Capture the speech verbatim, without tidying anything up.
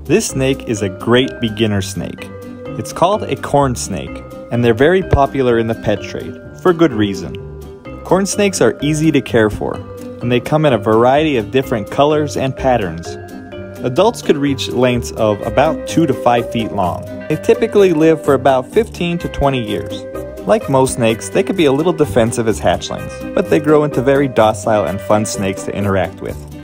This snake is a great beginner snake. It's called a corn snake, and they're very popular in the pet trade, for good reason. Corn snakes are easy to care for, and they come in a variety of different colors and patterns. Adults could reach lengths of about two to five feet long. They typically live for about fifteen to twenty years. Like most snakes, they could be a little defensive as hatchlings, but they grow into very docile and fun snakes to interact with.